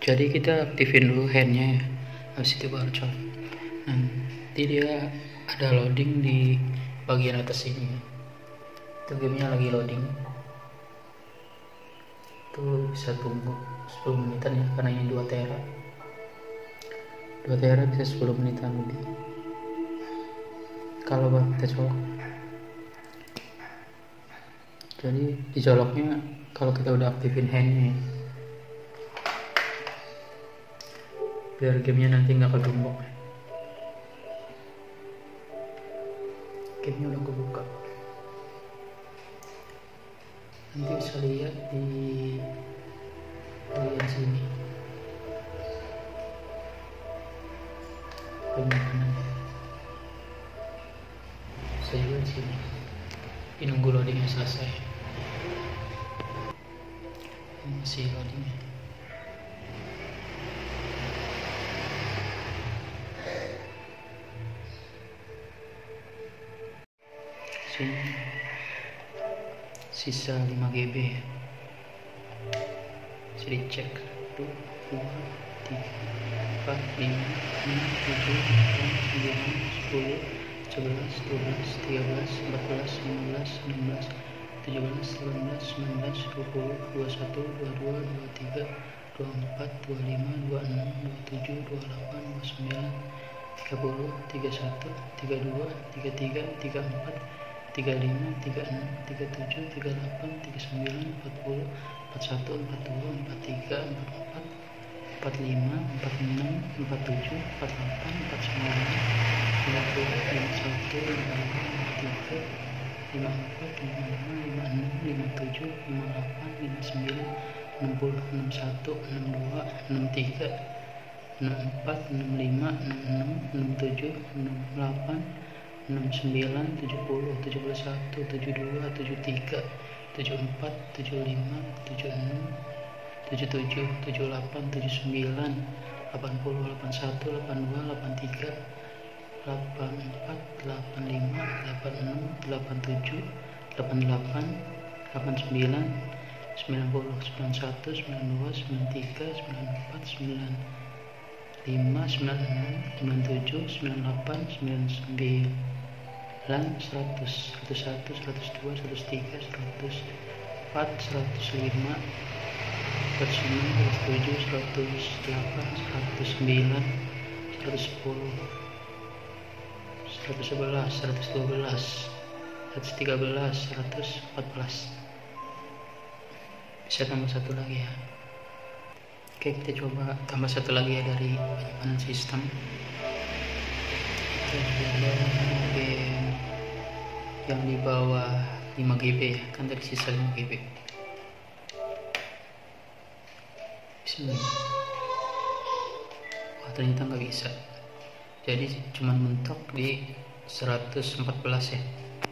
Jadi kita aktifin dulu handnya ya, habis itu baru colok. Nanti dia ada loading di bagian atas ini. Itu gamenya lagi loading. Itu bisa tunggu 10 menitan ya, karena ini 2 tera. 2 tera bisa 10 menitan lebih. Kalau kita colok. Jadi dicoloknya kalau kita udah aktifin handnya ya. Biar gamenya nanti nggak kegembok. Gamenya udah kebuka, nanti bisa lihat di bagian sini penyimpanan, bisa juga di sini. Ini nunggu loadingnya selesai. Ini masih loadingnya. Sini sisa 5 GB ya. Bisa dicek 1, 2, 3, 4, 5, 6, 7, 8, 9, 10, 11, 12, 13, 14, 15, 16, 17, 18, 19, 20, 21, 22, 23, 24, 25, 26, 27, 28, 29, 30, 31, 32, 33, 34, 35, 36, 37, 38, 39, 40, 41, 42, 43, 44, 45, 46, 47, 48, 49, 50, 51, 52, 53, 54, 55, 56, 57, 58, 59, 60, 61, 62, 63, 64, 65, 66, 67, 68, 69, 70, 71, 72, 73, 74, 75, 76, 77, 78, 79, 80, 81, 82, 83, 84, 85, 86, 87, 88, 89, 90, 91, 92, 93, 94, 95, 96, 97, 98, 99, 100, 101, 102, 103, 104, 105, 106, 107, 108, 109, 110, 111, 112, 113, 114. Bisa tambah satu lagi ya. Oke, kita coba tambah satu lagi ya dari penyimpanan sistem. Kita coba game yang di bawah 5 GB ya, kan tadi sisa 5 GB. Bismillah. Wah, ternyata nggak bisa. Jadi cuma mentok di 114 ya.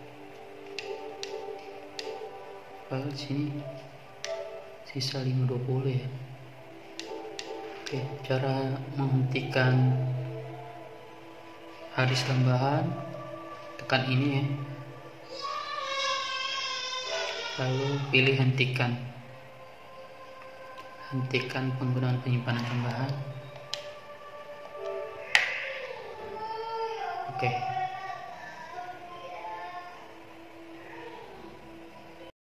Padahal sini sisa 520 ya. Oke, cara menghentikan harddisk tambahan, tekan ini ya, lalu pilih hentikan penggunaan penyimpanan tambahan. Oke.